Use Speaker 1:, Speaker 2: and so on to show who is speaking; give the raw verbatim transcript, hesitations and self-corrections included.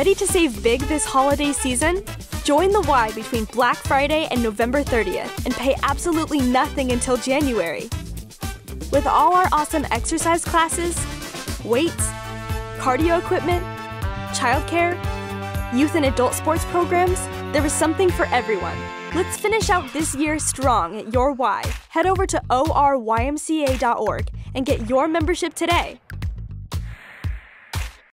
Speaker 1: Ready to save big this holiday season? Join the Y between Black Friday and November thirtieth and pay absolutely nothing until January. With all our awesome exercise classes, weights, cardio equipment, childcare, youth and adult sports programs, there is something for everyone. Let's finish out this year strong at your Y. Head over to O R Y M C A dot org and get your membership today.